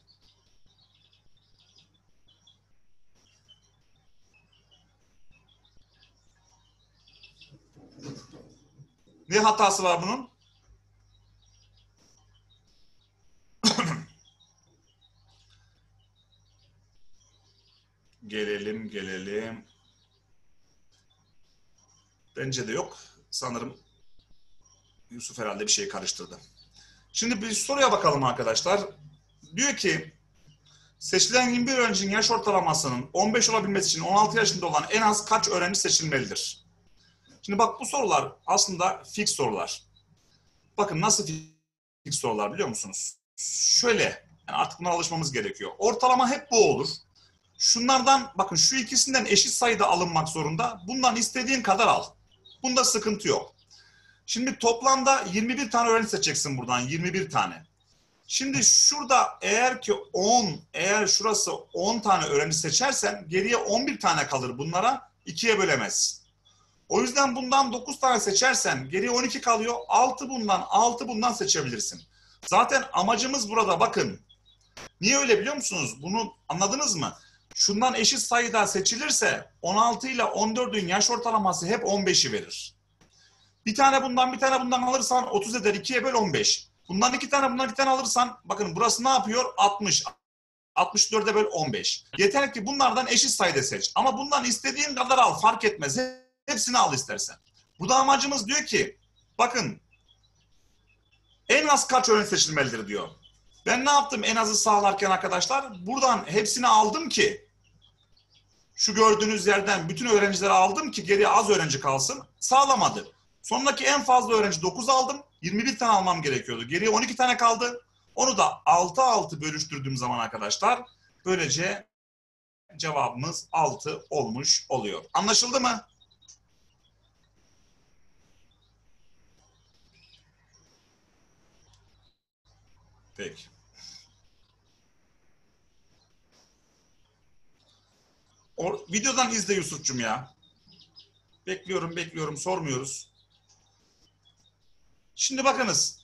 Ne hatası var bunun? Gelelim, gelelim. Bence de yok. Sanırım Yusuf herhalde bir şey karıştırdı. Şimdi bir soruya bakalım arkadaşlar. Diyor ki seçilen yirmi bir öğrencinin yaş ortalamasının on beş olabilmesi için on altı yaşında olan en az kaç öğrenci seçilmelidir? Şimdi bak bu sorular aslında fix sorular. Bakın nasıl fix sorular biliyor musunuz? Şöyle, yani artık buna alışmamız gerekiyor. Ortalama hep bu olur. Şunlardan bakın şu ikisinden eşit sayıda alınmak zorunda. Bundan istediğin kadar al. Bunda sıkıntı yok. Şimdi toplamda yirmi bir tane öğrenci seçeceksin buradan. yirmi bir tane. Şimdi şurada eğer ki on, eğer şurası on tane öğrenci seçersen geriye on bir tane kalır. Bunlara ikiye bölemezsin. O yüzden bundan dokuz tane seçersen geriye on iki kalıyor. altı bundan, altı bundan seçebilirsin. Zaten amacımız burada bakın. Niye öyle biliyor musunuz? Bunu anladınız mı? Şundan eşit sayıda seçilirse on altı ile on dördün yaş ortalaması hep on beşi verir. Bir tane bundan bir tane bundan alırsan otuz eder. ikiye böl on beş. Bundan iki tane bundan iki tane alırsan bakın burası ne yapıyor? altmış. altmış dörde böl on beş. Yeter ki bunlardan eşit sayıda seç. Ama bundan istediğin kadar al fark etmez. Hepsini al istersen. Burada amacımız diyor ki bakın en az kaç öğrenci seçilmelidir diyor. Ben ne yaptım en azı sağlarken arkadaşlar? Buradan hepsini aldım ki şu gördüğünüz yerden bütün öğrencileri aldım ki geriye az öğrenci kalsın. Sağlamadı. Sonraki en fazla öğrenci dokuz aldım. yirmi bir tane almam gerekiyordu. Geriye on iki tane kaldı. Onu da altı altı bölüştürdüğüm zaman arkadaşlar böylece cevabımız altı olmuş oluyor. Anlaşıldı mı? Peki. O, videodan izle Yusuf'cum ya. Bekliyorum, bekliyorum, sormuyoruz. Şimdi bakınız.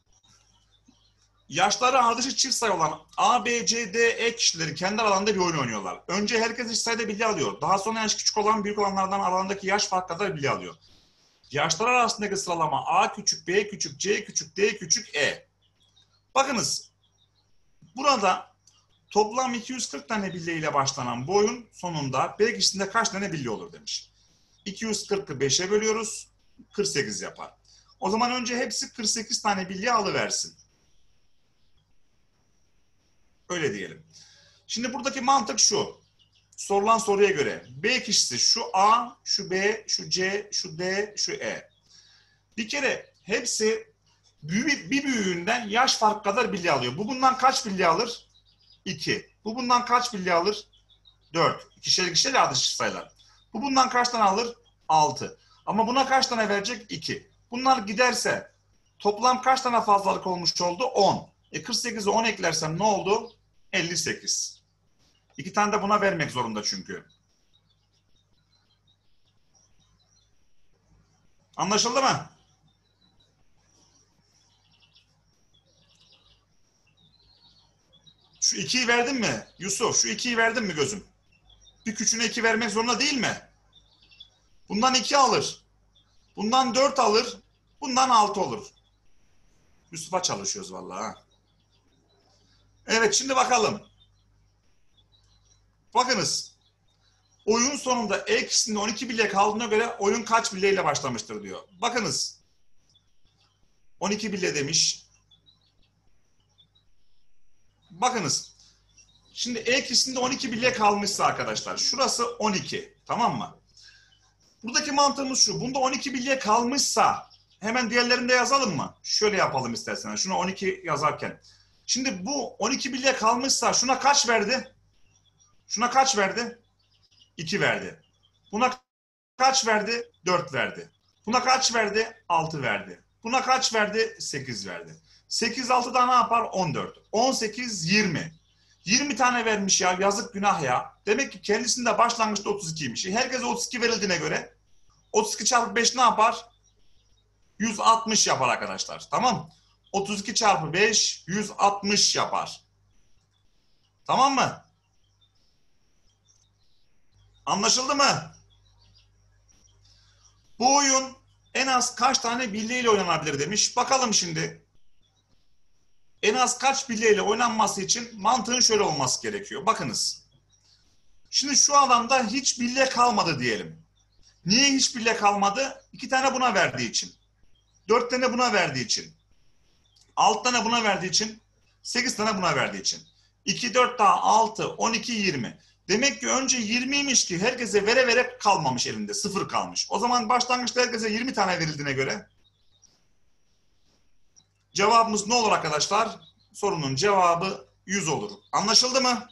Yaşları ardışık çift sayı olan A, B, C, D, E kişileri kendi aralarında bir oyun oynuyorlar. Önce herkes eşit sayıda bilgi alıyor. Daha sonra yaş küçük olan büyük olanlardan aralarındaki yaş fark kadar bilgi alıyor. Yaşlar arasındaki sıralama A küçük, B küçük, C küçük, D küçük, E. Bakınız. Burada toplam iki yüz kırk tane bilye ile başlanan bu oyun sonunda B kişisinde kaç tane bilye olur demiş. iki yüz kırkı beşe bölüyoruz. kırk sekiz yapar. O zaman önce hepsi kırk sekiz tane bilye alıversin. Öyle diyelim. Şimdi buradaki mantık şu. Sorulan soruya göre B kişisi şu A, şu B, şu C, şu D, şu E. Bir kere hepsi bir büyüğünden yaş fark kadar bilye alıyor. Bu bundan kaç bilye alır? iki. Bu bundan kaç bilye alır? dört. İkişer ikişer ardışık sayılar. Bu bundan kaç tane alır? altı. Ama buna kaç tane verecek? iki. Bunlar giderse toplam kaç tane fazlalık olmuş oldu? on. E kırk sekize on eklersem ne oldu? elli sekiz. İki tane de buna vermek zorunda çünkü. Anlaşıldı mı? Şu ikiyi verdin mi? Yusuf şu ikiyi verdin mi gözüm? Bir küçüğüne iki vermek zorunda değil mi? Bundan iki alır. Bundan dört alır. Bundan altı olur. Yusuf'a çalışıyoruz vallahi. Evet şimdi bakalım. Bakınız. Oyun sonunda E ikisinde on iki bilye kaldığına göre oyun kaç bilyeyle başlamıştır diyor. Bakınız. on iki bilye demiş. Bakınız. Şimdi E ikisinde on iki bilye kalmışsa arkadaşlar. Şurası on iki. Tamam mı? Buradaki mantığımız şu. Bunda on iki bilye kalmışsa hemen diğerlerinde yazalım mı? Şöyle yapalım isterseniz. Şunu on iki yazarken. Şimdi bu on iki birliğe kalmışsa şuna kaç verdi? Şuna kaç verdi? iki verdi. Buna kaç verdi? dört verdi. Buna kaç verdi? altı verdi. Buna kaç verdi? sekiz verdi. sekiz altıda ne yapar? on dört. on sekiz yirmi. yirmi tane vermiş ya. Yazık günah ya. Demek ki kendisinde başlangıçta otuz ikiymiş. Herkese otuz iki verildiğine göre otuz iki çarpı beş ne yapar? yüz altmış yapar arkadaşlar. Tamam. otuz iki çarpı beş yüz altmış yapar. Tamam mı? Anlaşıldı mı? Bu oyun en az kaç tane birliğiyle oynanabilir demiş. Bakalım şimdi. En az kaç birliğiyle oynanması için mantığın şöyle olması gerekiyor. Bakınız. Şimdi şu alanda hiç birliğe kalmadı diyelim. Niye hiç birliğe kalmadı? İki tane buna verdiği için. Dört tane buna verdiği için. Altı tane buna verdiği için. Sekiz tane buna verdiği için. İki, dört daha altı, on iki, yirmi. Demek ki önce yirmiymiş ki herkese vere vere kalmamış elinde. Sıfır kalmış. O zaman başlangıçta herkese yirmi tane verildiğine göre cevabımız ne olur arkadaşlar? Sorunun cevabı yüz olur. Anlaşıldı mı?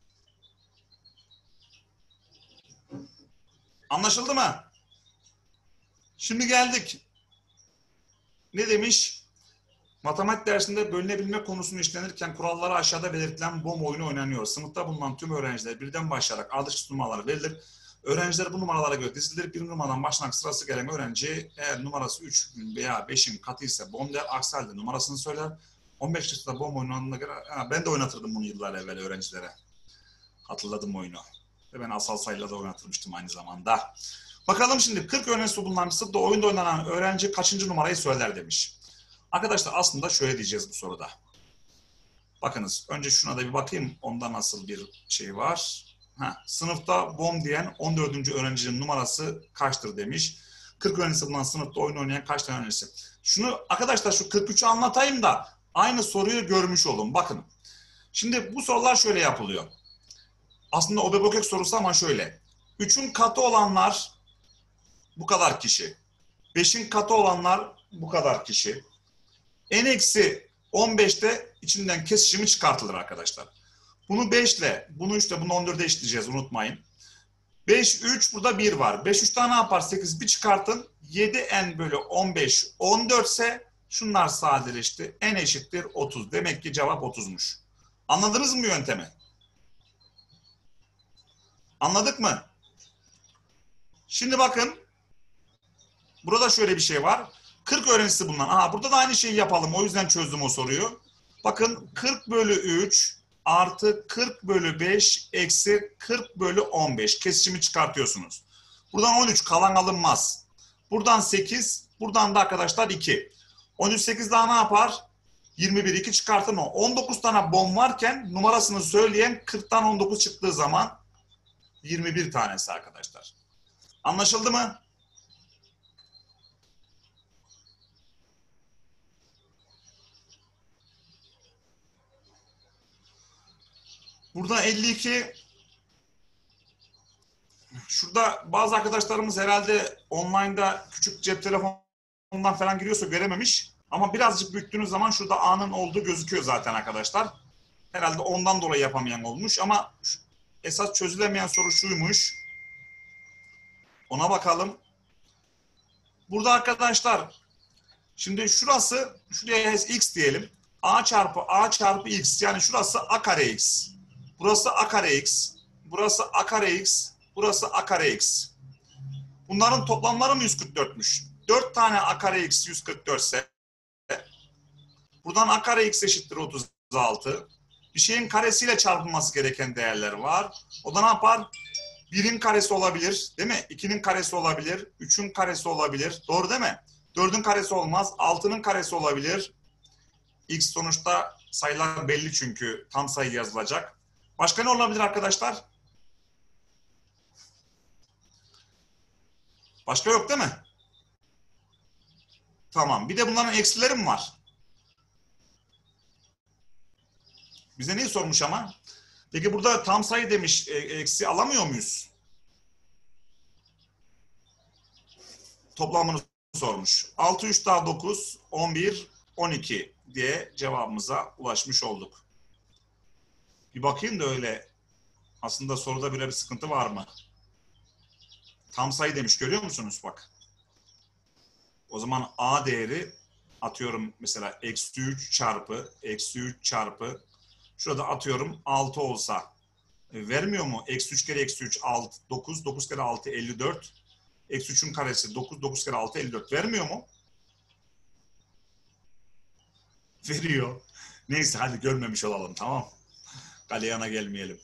Anlaşıldı mı? Şimdi geldik. Ne demiş? Matematik dersinde bölünebilme konusunu işlenirken kuralları aşağıda belirtilen B O M oyunu oynanıyor. Sınıfta bulunan tüm öğrenciler birden başlayarak ardışık numaralar verilir. Öğrenciler bu numaralara göre dizilir. Bir numaradan başlamak sırası gelen öğrenci eğer numarası üç veya beşin katı ise B O M der. Aksi halde numarasını söyler. on beş yaşında B O M oynandığına göre ha, ben de oynatırdım bunu yıllar evvel öğrencilere. Hatırladım oyunu. Ve ben asal sayıyla da oynatırmıştım aynı zamanda. Bakalım şimdi kırk öğrencisi bulunan bir sınıfta oyunda oynanan öğrenci kaçıncı numarayı söyler demiş. Arkadaşlar aslında şöyle diyeceğiz bu soruda. Bakınız önce şuna da bir bakayım. Onda nasıl bir şey var. Ha, sınıfta B O M diyen on dördüncü öğrencinin numarası kaçtır demiş. kırk öğrencisi bulunan sınıfta oyun oynayan kaç tane öğrencisi? Şunu arkadaşlar şu kırk üçü anlatayım da aynı soruyu görmüş olun. Bakın. Şimdi bu sorular şöyle yapılıyor. Aslında o Öbekök sorusu ama şöyle. üçün katı olanlar bu kadar kişi. beşin katı olanlar bu kadar kişi. N eksi on beşte içinden kesişimi çıkartılır arkadaşlar. Bunu beş ile, bunu üç ile, bunu on dörde eşitleyeceğiz unutmayın. beş, üç, burada bir var. beş, üç daha ne yapar? sekiz, bir çıkartın. yedi n bölü on beş, on dört ise şunlar sadeleşti. N eşittir otuz. Demek ki cevap otuzmuş. Anladınız mı bu yöntemi? Anladık mı? Şimdi bakın. Burada şöyle bir şey var. kırk öğrencisi bulunan. Aha, burada da aynı şeyi yapalım. O yüzden çözdüm o soruyu. Bakın kırk bölü üç artı kırk bölü beş eksi kırk bölü on beş. Kesişimi çıkartıyorsunuz. Buradan on üç kalan alınmaz. Buradan sekiz. Buradan da arkadaşlar iki. on üç, sekiz daha ne yapar? yirmi bir, iki çıkartın o. on dokuz tane B O M varken numarasını söyleyen kırktan on dokuz çıktığı zaman yirmi bir tanesi arkadaşlar. Anlaşıldı mı? Burada elli iki, şurada bazı arkadaşlarımız herhalde online'da küçük cep telefonundan falan giriyorsa görememiş. Ama birazcık büyüttüğünüz zaman şurada A'nın olduğu gözüküyor zaten arkadaşlar. Herhalde ondan dolayı yapamayan olmuş ama esas çözülemeyen soru şuymuş. Ona bakalım. Burada arkadaşlar şimdi şurası, şuraya x diyelim. A çarpı A çarpı x, yani şurası A kare x. Burası A kare x. Burası A kare x. Burası A kare x. Bunların toplamları mı yüz kırk dörtmüş? dört tane A kare x yüz kırk dört ise buradan A kare x eşittir otuz altı. Bir şeyin karesiyle çarpılması gereken değerler var. O da ne yapar? birin karesi olabilir, değil mi? ikinin karesi olabilir, üçün karesi olabilir. Doğru değil mi? dördün karesi olmaz, altının karesi olabilir. X sonuçta sayılar belli çünkü tam sayı yazılacak. Başka ne olabilir arkadaşlar? Başka yok değil mi? Tamam. Bir de bunların eksileri mi var? Bize neyi sormuş ama? Peki burada tam sayı demiş, eksi alamıyor muyuz? Toplamını sormuş. altı, üç daha dokuz, on bir, on iki diye cevabımıza ulaşmış olduk. Bir bakayım da öyle aslında soruda bile bir sıkıntı var mı? Tam sayı demiş, görüyor musunuz bak. O zaman A değeri atıyorum mesela eksi üç çarpı eksi üç çarpı şurada atıyorum altı olsa e, vermiyor mu? Eksi üç kere eksi üç altı, dokuz, dokuz kere altı elli dört. Eksi üçün karesi dokuz, dokuz kere altı elli dört vermiyor mu? Veriyor. Neyse hadi görmemiş olalım, tamam. Galeyana gelmeyelim.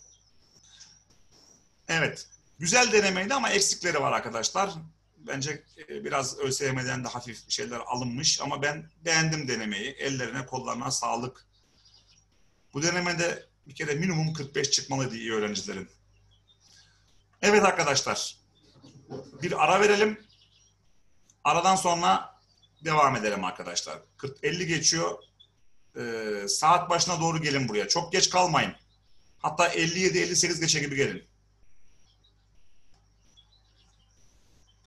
Evet. Güzel denemeydi ama eksikleri var arkadaşlar. Bence biraz ÖSYM'den de hafif şeyler alınmış ama ben beğendim denemeyi. Ellerine kollarına sağlık. Bu denemede bir kere minimum kırk beş çıkmalıydı iyi öğrencilerin. Evet arkadaşlar. Bir ara verelim. Aradan sonra devam edelim arkadaşlar. kırk elli geçiyor. Ee, saat başına doğru gelin buraya. Çok geç kalmayın. Hatta elli yedi elli sekiz geçe gibi gelin.